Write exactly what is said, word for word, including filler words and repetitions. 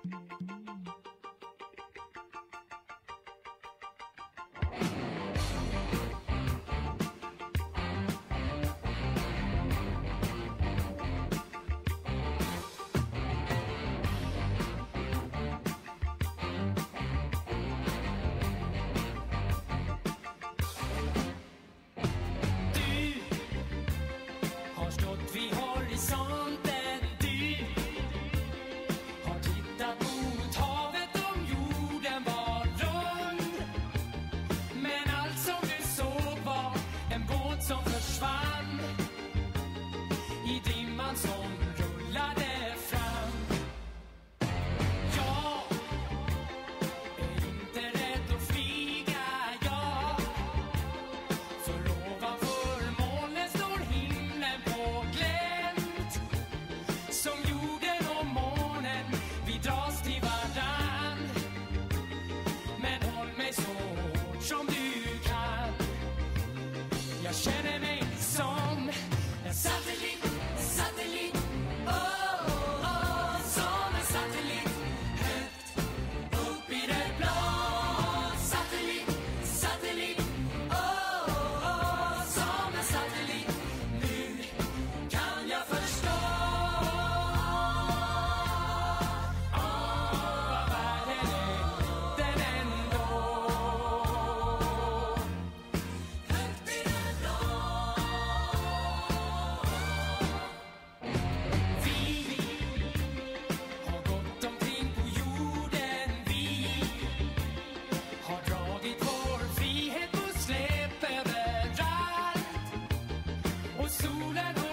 Jag känner mig som en satellit, satellit, oh, oh, oh, som en satellit, högt upp i det blå. Satellit, satellit, oh, oh, oh, som en satellit. Nu kan jag förstå oh, vad världen är, den ändå. Högt i det blå. Vi har gått omkring på jorden. Vi har dragit vår frihet på släp överallt. Och solen